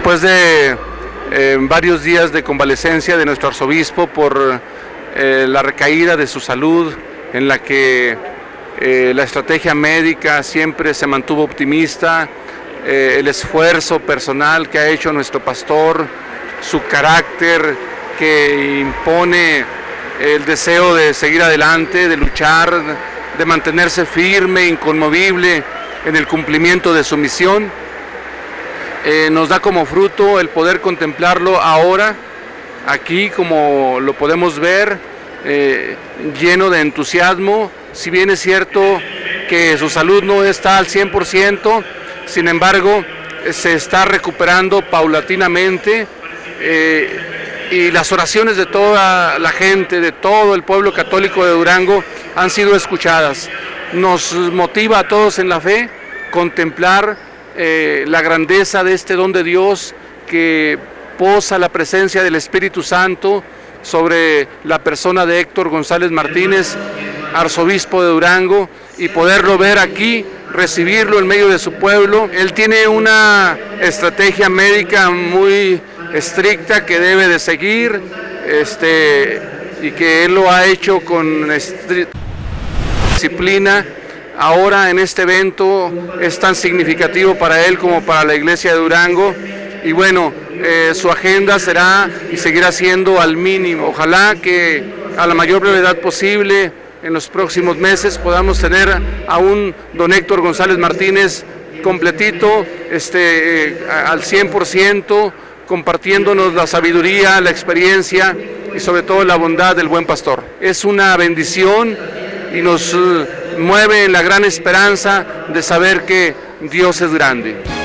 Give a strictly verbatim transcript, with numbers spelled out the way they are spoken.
Después de eh, varios días de convalecencia de nuestro arzobispo por eh, la recaída de su salud, en la que eh, la estrategia médica siempre se mantuvo optimista, eh, el esfuerzo personal que ha hecho nuestro pastor, su carácter que impone el deseo de seguir adelante, de luchar, de mantenerse firme, inconmovible en el cumplimiento de su misión, eh, nos da como fruto el poder contemplarlo ahora, aquí como lo podemos ver, eh, lleno de entusiasmo. Si bien es cierto que su salud no está al cien por ciento, sin embargo se está recuperando paulatinamente, eh, y las oraciones de toda la gente, de todo el pueblo católico de Durango han sido escuchadas. Nos motiva a todos en la fe contemplar eh, la grandeza de este don de Dios que posa la presencia del Espíritu Santo sobre la persona de Héctor González Martínez, arzobispo de Durango, y poderlo ver aquí, recibirlo en medio de su pueblo. Él tiene una estrategia médica muy estricta que debe de seguir, este, y que él lo ha hecho con disciplina. Ahora en este evento es tan significativo para él como para la iglesia de Durango, y bueno, eh, su agenda será y seguirá siendo al mínimo. Ojalá que a la mayor brevedad posible, en los próximos meses, podamos tener a un don Héctor González Martínez completito, este, eh, al cien por ciento, compartiéndonos la sabiduría, la experiencia y sobre todo la bondad del buen pastor. Es una bendición y nos uh, mueve en la gran esperanza de saber que Dios es grande.